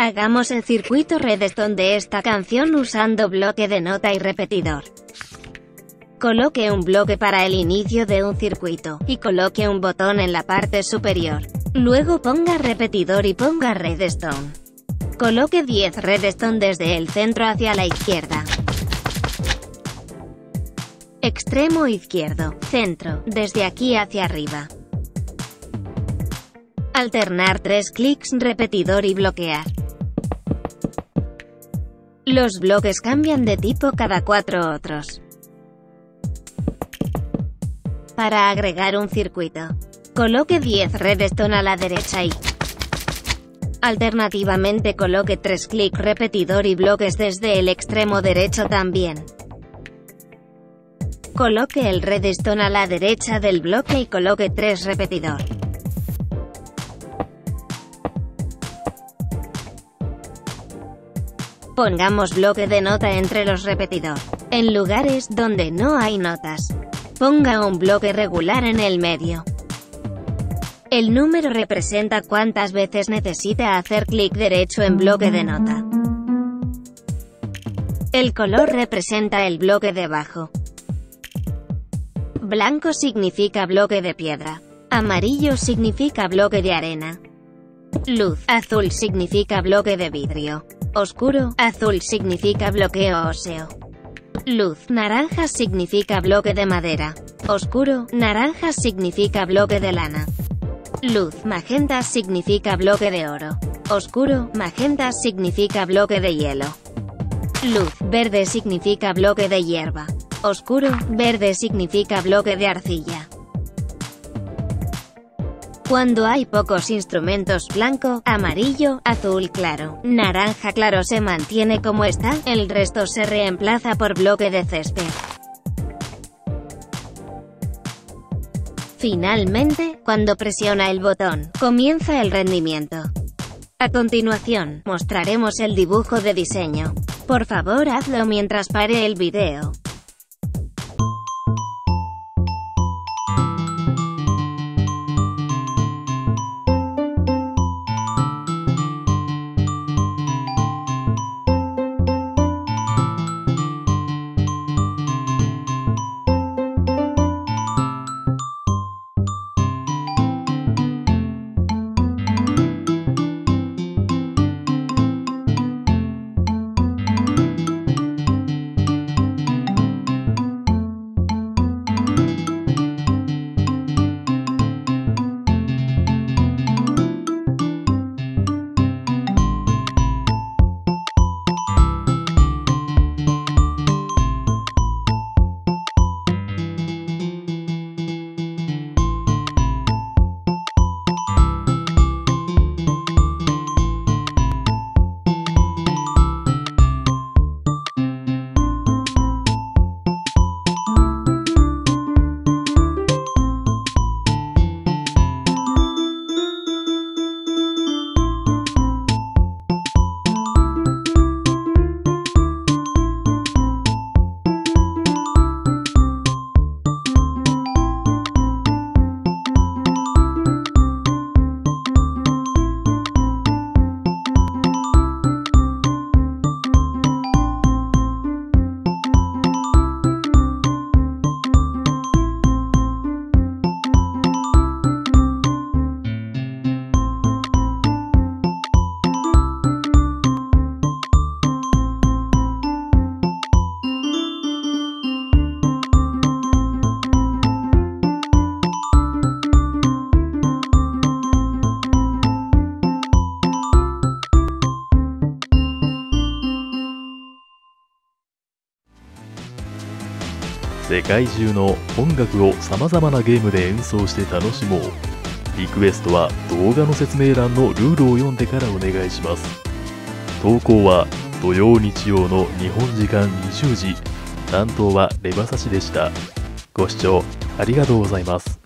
Hagamos el circuito Redstone de esta canción usando bloque de nota y repetidor. Coloque un bloque para el inicio de un circuito, y coloque un botón en la parte superior. Luego ponga repetidor y ponga redstone. Coloque 10 redstone desde el centro hacia la izquierda. Extremo izquierdo, centro, desde aquí hacia arriba. Alternar 3 clics, repetidor y bloquear. Los bloques cambian de tipo cada 4 otros. Para agregar un circuito, coloque 10 redstone a la derecha y alternativamente coloque 3 clics repetidor y bloques desde el extremo derecho también. Coloque el redstone a la derecha del bloque y coloque 3 repetidor. Pongamos bloque de nota entre los repetidor. En lugares donde no hay notas, ponga un bloque regular en el medio. El número representa cuántas veces necesita hacer clic derecho en bloque de nota. El color representa el bloque debajo. Blanco significa bloque de piedra. Amarillo significa bloque de arena. Luz azul significa bloque de vidrio. Oscuro azul significa bloqueo óseo. Luz naranja significa bloque de madera. Oscuro naranja significa bloque de lana. Luz magenta significa bloque de oro. Oscuro magenta significa bloque de hielo. Luz verde significa bloque de hierba. Oscuro verde significa bloque de arcilla. Cuando hay pocos instrumentos, blanco, amarillo, azul claro, naranja claro se mantiene como está, el resto se reemplaza por bloque de césped. Finalmente, cuando presiona el botón, comienza el rendimiento. A continuación, mostraremos el dibujo de diseño. Por favor, hazlo mientras pare el video. 世界中の音楽をさまざまなゲームで演奏して楽しもう。リクエストは動画の説明欄のルールを読んでからお願いします。投稿は土曜日曜の日本時間20時。担当はレバサシでした。ご視聴ありがとうございます。